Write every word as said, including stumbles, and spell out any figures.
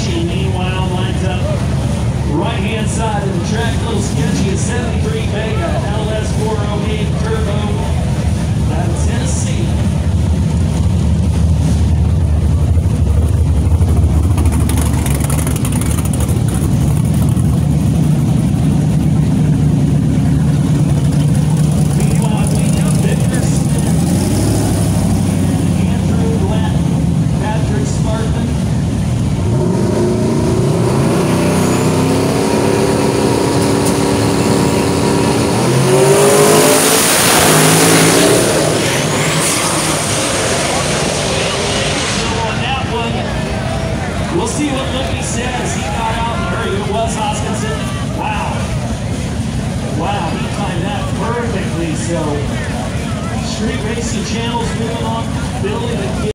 Sketchy, meanwhile, lines up right-hand side of the track. A little sketchy, a seventy-three Vega L S four oh eight Turbo out of Tennessee. We'll see what Lippy says. He got out in a hurry. It was Hoskinson. Wow. Wow, he timed that perfectly. So, Street Racing Channel's moving on, building a